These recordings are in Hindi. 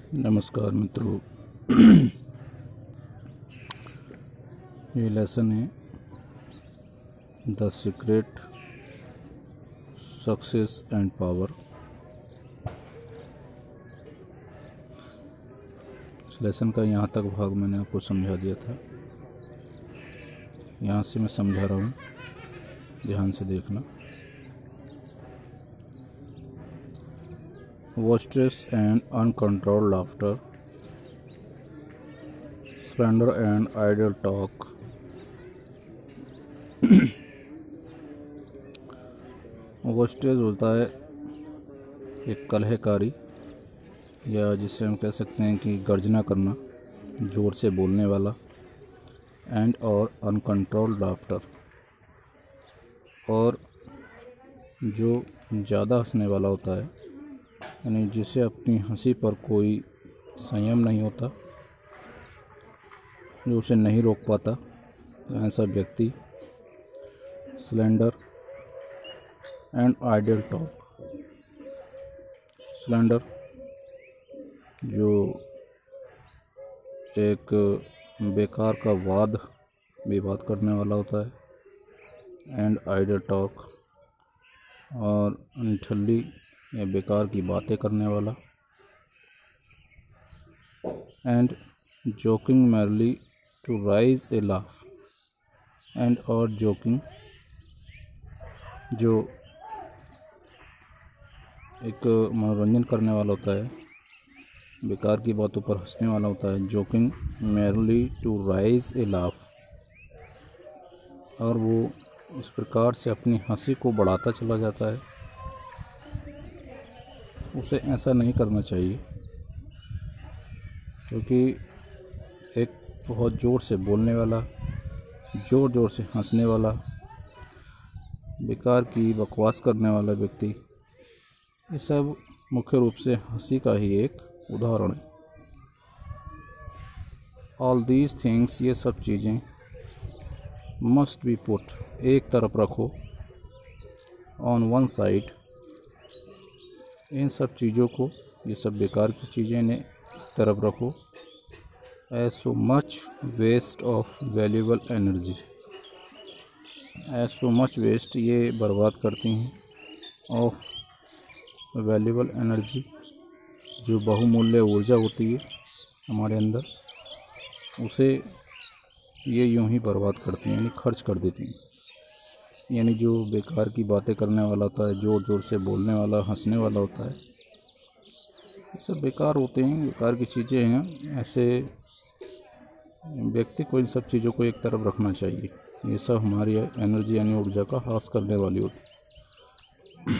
नमस्कार मित्रों। ये लेसन है the secret success and power. इस लेसन का यहाँ तक भाग मैंने आपको समझा दिया था। यहाँ से मैं समझा रहा हूँ, ध्यान से देखना। Boisterous and uncontrolled laughter, splendor and idle talk, boisterous होता है एक कलहकारी, या जिसे हम कह सकते हैं कि गर्जना करना, जोर से बोलने वाला। एंड और अनकंट्रोल्ड लाफ्टर, और जो ज़्यादा हंसने वाला होता है, यानी जिसे अपनी हंसी पर कोई संयम नहीं होता, जो उसे नहीं रोक पाता, ऐसा व्यक्ति। Slander and ideal talk, slander जो एक बेकार का विवाद करने वाला होता है। एंड आइडियल टॉक, और निठल्ली या बेकार की बातें करने वाला। And joking merely to raise a laugh, and और जोकिंग जो एक मनोरंजन करने वाला होता है, बेकार की बातों पर हंसने वाला होता है। Joking merely to raise a laugh, और वो इस प्रकार से अपनी हंसी को बढ़ाता चला जाता है। उसे ऐसा नहीं करना चाहिए, क्योंकि एक बहुत ज़ोर से बोलने वाला, ज़ोर ज़ोर से हंसने वाला, बेकार की बकवास करने वाला व्यक्ति, ये सब मुख्य रूप से हंसी का ही एक उदाहरण है। ऑल दीज थिंग्स, ये सब चीज़ें, मस्ट बी पुट, एक तरफ रखो, ऑन वन साइड, इन सब चीज़ों को, ये सब बेकार की चीज़ें ने तरफ रखो। As so much waste of valuable energy, as so much waste, ये बर्बाद करती हैं। ऑफ वैल्यूबल एनर्जी, जो बहुमूल्य ऊर्जा होती है हमारे अंदर, उसे ये यूं ही बर्बाद करती हैं, यानी खर्च कर देती हैं। यानी जो बेकार की बातें करने वाला होता है, ज़ोर ज़ोर से बोलने वाला, हंसने वाला होता है, ये सब बेकार होते हैं, बेकार की चीज़ें हैं। ऐसे व्यक्ति को इन सब चीज़ों को एक तरफ रखना चाहिए। ये सब हमारी एनर्जी यानी ऊर्जा का ह्रास करने वाली होती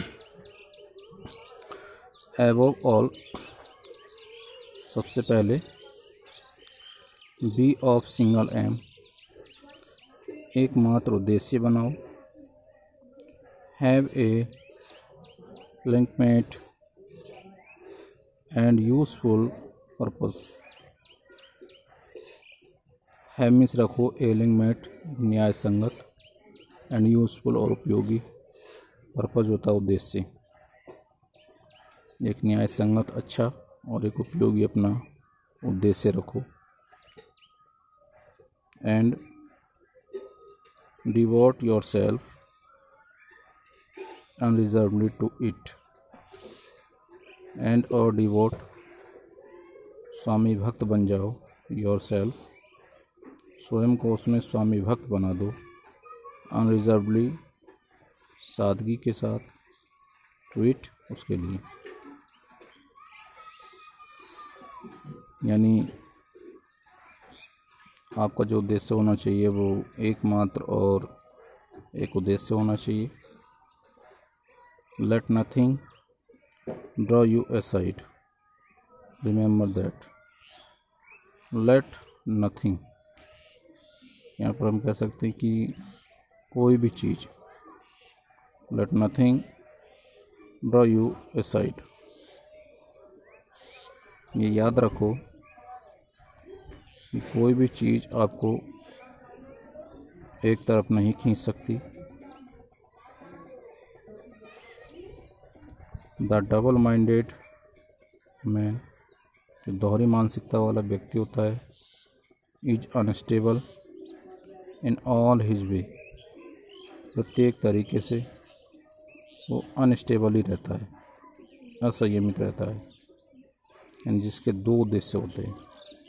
है। एबव ऑल, सबसे पहले, बी ऑफ सिंगल एम, एकमात्र उद्देश्य बनाओ। Have a legitimate and useful purpose, have means रखो, ए लिंकमेट न्याय संगत, एंड यूजफुल और उपयोगी, पर्पस होता है उद्देश्य। एक न्याय संगत अच्छा और एक उपयोगी अपना उद्देश्य रखो। And devote yourself unreservedly to it, and और डिवोट, स्वामी भक्त बन जाओ, योर सेल्फ, स्वयं को उसमें स्वामी भक्त बना दो। अनरिजर्वली, सादगी के साथ, टू इट, उसके लिए। यानी आपका जो उद्देश्य होना चाहिए वो एकमात्र और एक उद्देश्य होना चाहिए। Let nothing draw you aside, remember that. Let nothing, यहाँ पर हम कह सकते हैं कि कोई भी चीज़, let nothing draw you aside, ये याद रखो कि कोई भी चीज़ आपको एक तरफ नहीं खींच सकती। द डबल माइंडेड मैन जो दोहरी मानसिकता वाला व्यक्ति होता है is unstable in all his way, प्रत्येक तरीके से वो अनस्टेबल ही रहता है, असंयमित रहता है, यानी जिसके दो उद्देश्य होते हैं।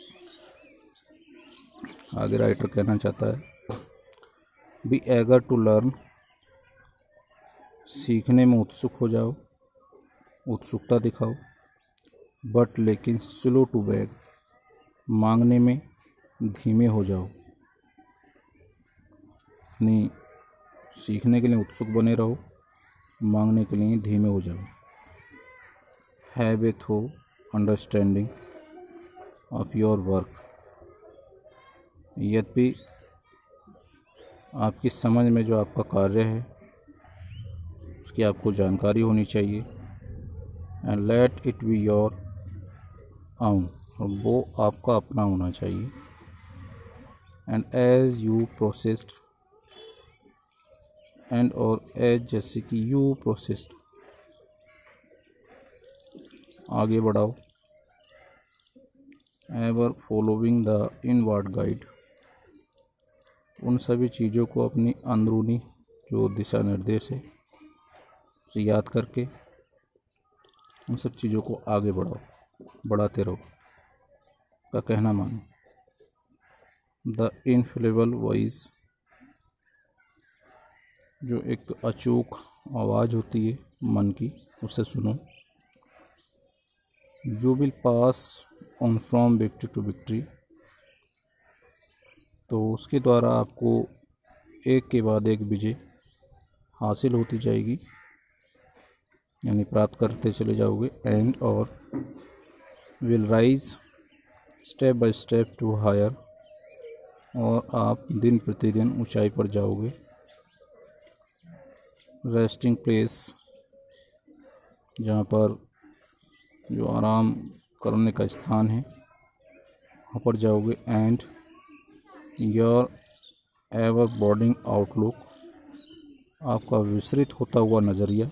आगे राइटर कहना चाहता है बी एगर टू लर्न, सीखने में उत्सुक हो जाओ, उत्सुकता दिखाओ, बट लेकिन स्लो टू बैग, मांगने में धीमे हो जाओ। नहीं, सीखने के लिए उत्सुक बने रहो, मांगने के लिए धीमे हो जाओ। हैव ए थो अंडरस्टैंडिंग ऑफ योर वर्क, यद्यपि आपकी समझ में जो आपका कार्य है उसकी आपको जानकारी होनी चाहिए। And let it be your own, और वो आपका अपना होना चाहिए। And as you proceed, and और एज जैसे कि यू प्रोसेस्ड, आगे बढ़ाओ। Ever following the inward guide, उन सभी चीज़ों को अपनी अंदरूनी जो दिशा निर्देश है उसे याद करके उन सब चीज़ों को आगे बढ़ाओ, बढ़ाते रहो, का कहना मानो। द इनफेलेबल वॉइस, जो एक अचूक आवाज़ होती है मन की, उसे सुनो। You will pass on from victory to victory, तो उसके द्वारा आपको एक के बाद एक विजय हासिल होती जाएगी, यानी प्राप्त करते चले जाओगे। एंड और will rise step by step to higher, और आप दिन प्रतिदिन ऊंचाई पर जाओगे। रेस्टिंग प्लेस, जहाँ पर जो आराम करने का स्थान है वहाँ पर जाओगे। And your ever broadening outlook, आपका विस्तृत होता हुआ नज़रिया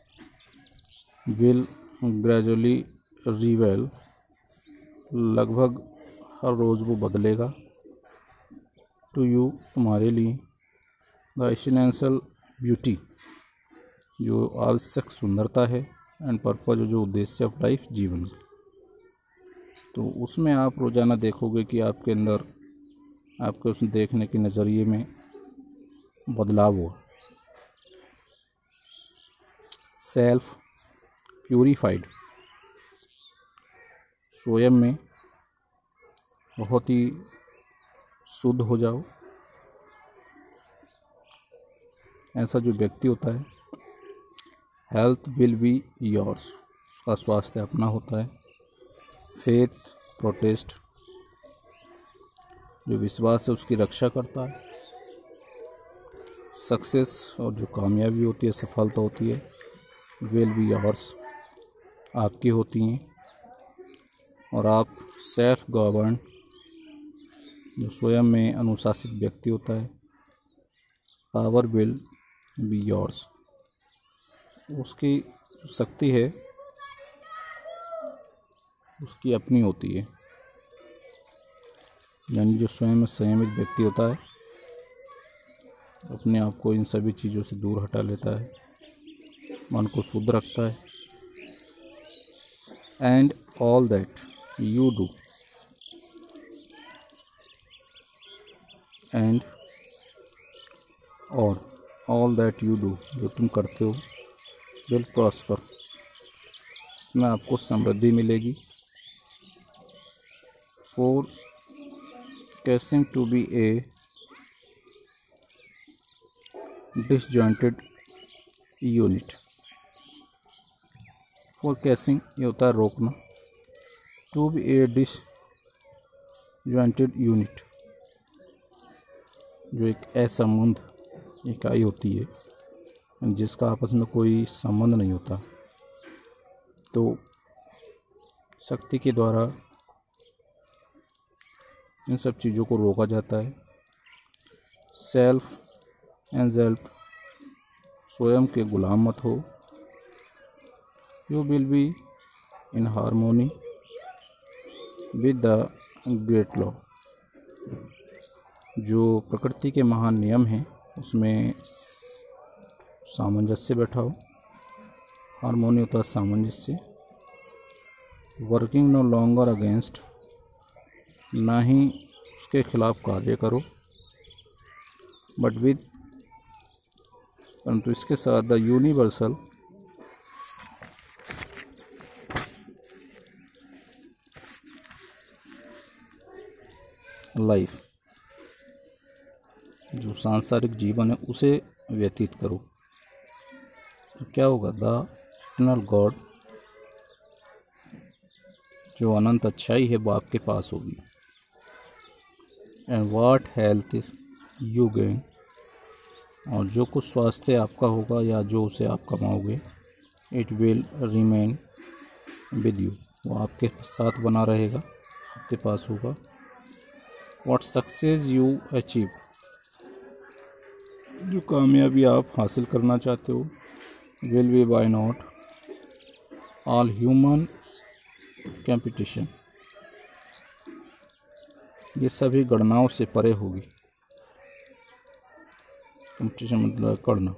विल ग्रेजुअली रिवेल, लगभग हर रोज़ वो बदलेगा। टू यू, तुम्हारे लिए। द एसेंशियल ब्यूटी, जो आवश्यक सुंदरता है। एंड पर्पज, जो उद्देश्य ऑफ लाइफ, जीवन। तो उसमें आप रोज़ाना देखोगे कि आपके अंदर, आपके उस देखने के नज़रिए में बदलाव हो। सेल्फ प्यूरिफाइड, स्वयं में बहुत ही शुद्ध हो जाओ। ऐसा जो व्यक्ति होता है, हेल्थ विल बी योर्स, उसका स्वास्थ्य अपना होता है। फेथ प्रोटेस्ट, जो विश्वास है उसकी रक्षा करता है। सक्सेस, और जो कामयाबी होती है, सफलता होती है, विल बी योर्स, आपकी होती हैं। और आप सेल्फ गवर्न, जो स्वयं में अनुशासित व्यक्ति होता है, पावर विल बी योर्स, उसकी शक्ति है उसकी अपनी होती है। यानी जो स्वयं में संयमित व्यक्ति होता है, अपने आप को इन सभी चीज़ों से दूर हटा लेता है, मन को शुद्ध रखता है। And all that you do, and और ऑल दैट यू डू, जो तुम करते हो, विल प्रॉस्पर, उसमें आपको समृद्धि मिलेगी। For casing to be a disjointed unit, for casing ये होता है रोकना, to be a disjointed unit, जो एक असंबद्ध इकाई होती है जिसका आपस में कोई संबंध नहीं होता। तो शक्ति के द्वारा इन सब चीज़ों को रोका जाता है। सेल्फ एंजल्फ, स्वयं के गुलाम मत हो। You will be in harmony, with the great law. जो प्रकृति के महान नियम हैं उसमें सामंजस्य बैठा हो, हार्मोनी होता है सामंजस्य। वर्किंग नो लॉन्गर अगेंस्ट, ना ही उसके खिलाफ कार्य करो, बट विद, परंतु इसके साथ द यूनिवर्सल लाइफ, जो सांसारिक जीवन है उसे व्यतीत करो। तो क्या होगा? द इटर्नल गॉड, जो अनंत अच्छाई है वो आपके पास होगी। And what health you gain, और जो कुछ स्वास्थ्य आपका होगा या जो उसे आप कमाओगे, it will remain with you, वो आपके साथ बना रहेगा, आपके पास होगा। व्हाट सक्सेस यू अचीव, जो कामयाबी आप हासिल करना चाहते हो, will be beyond all human competition, ये सभी गणनाओं से परे होगी। कंपटीशन मतलब करना।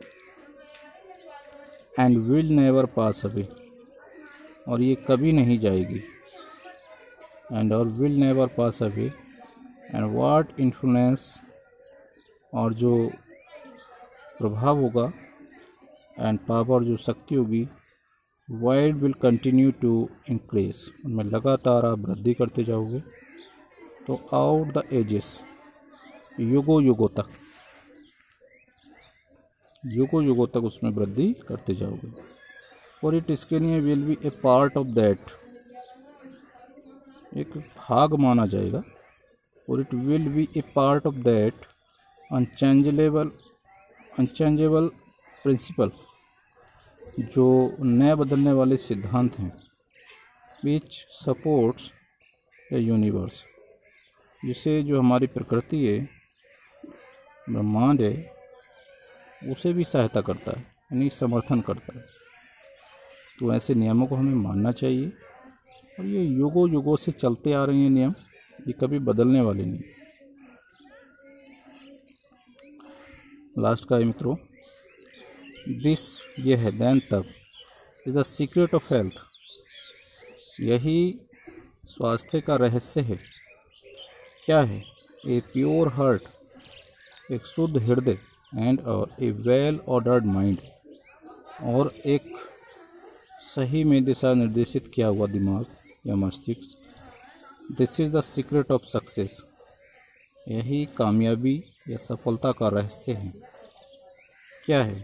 And will never pass away, और ये कभी नहीं जाएगी। एंड और will never pass away. And what influence, और जो प्रभाव होगा, एंड पावर, जो शक्ति होगी, wide will continue to increase, उनमें लगातार आप वृद्धि करते जाओगे। तो आउट द एजेस, युगों युगों तक उसमें वृद्धि करते जाओगे। और इट, इसके लिए will be a part of that, एक भाग माना जाएगा। और it will be a part of that unchangeable principle, जो न बदलने वाले सिद्धांत हैं, विच सपोर्ट्स द यूनिवर्स, जिसे जो हमारी प्रकृति है, ब्रह्मांड है, उसे भी सहायता करता है, यानी समर्थन करता है। तो ऐसे नियमों को हमें मानना चाहिए, और ये युगों युगों से चलते आ रहे हैं नियम, ये कभी बदलने वाले नहीं। लास्ट का है मित्रों, दिस, ये है, देन तब, is the secret of health, यही स्वास्थ्य का रहस्य है। क्या है? ए प्योर हार्ट, एक शुद्ध हृदय, एंड और ए वेल ऑर्डर्ड माइंड, और एक सही में दिशा निर्देशित किया हुआ दिमाग या मस्तिष्क। This is the secret of success, यही कामयाबी या सफलता का रहस्य है। क्या है?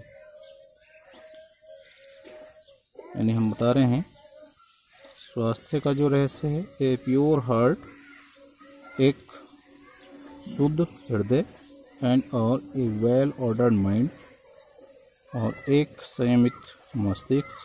यानी हम बता रहे हैं स्वास्थ्य का जो रहस्य है, ए प्योर हार्ट, एक शुद्ध हृदय, एंड और ए वेल ऑर्डर्ड माइंड, और एक संयमित मस्तिष्क।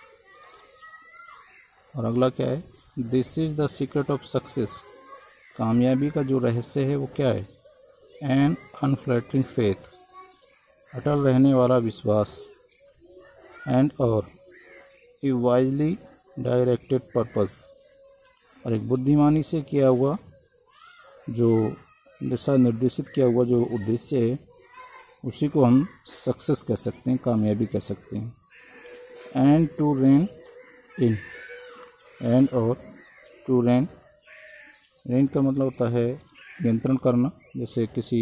और अगला क्या है? This is the secret of success, कामयाबी का जो रहस्य है वो क्या है? एन अनफ्लैटरिंग फेथ, अटल रहने वाला विश्वास, एंड और ए वाइजली डायरेक्टेड पर्पस, और एक बुद्धिमानी से किया हुआ, जो दिशा निर्देशित किया हुआ जो उद्देश्य है, उसी को हम सक्सेस कह सकते हैं, कामयाबी कह सकते हैं। And to rein in, and और टू रेन, रेन का मतलब होता है नियंत्रण करना, जैसे किसी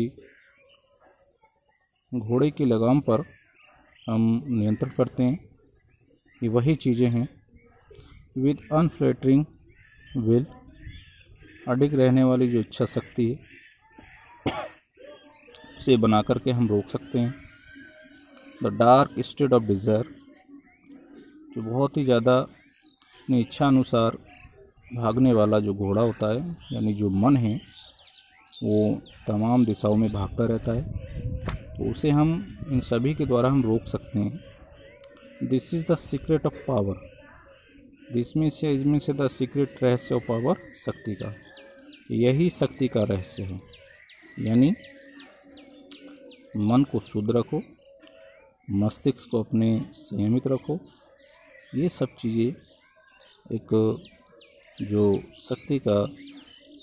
घोड़े की लगाम पर हम नियंत्रण करते हैं, ये वही चीज़ें हैं। विद अनफ्लैटरिंग विल, अडिग रहने वाली जो इच्छा शक्ति है, उसे बना करके हम रोक सकते हैं। The dark state of desire, जो बहुत ही ज़्यादा अपनी इच्छा अनुसार भागने वाला जो घोड़ा होता है, यानी जो मन है, वो तमाम दिशाओं में भागता रहता है, तो उसे हम इन सभी के द्वारा हम रोक सकते हैं। This is the secret of power, इसमें से द सीक्रेट रहस्य ऑफ पावर, शक्ति का, यही शक्ति का रहस्य है। यानी मन को शुद्ध रखो, मस्तिष्क को अपने संयमित रखो, ये सब चीज़ें एक जो शक्ति का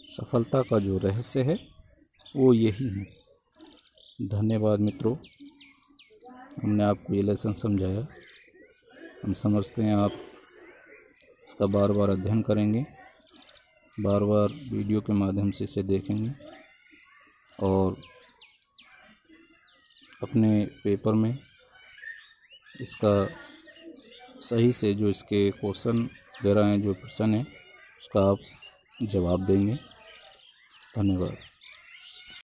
सफलता का जो रहस्य है वो यही है। धन्यवाद मित्रों, हमने आपको ये लेसन समझाया। हम समझते हैं आप इसका बार बार अध्ययन करेंगे, बार बार वीडियो के माध्यम से इसे देखेंगे और अपने पेपर में इसका सही से जो इसके क्वेश्चन वगैरह हैं, जो प्रश्न है उसका आप जवाब देंगे। धन्यवाद।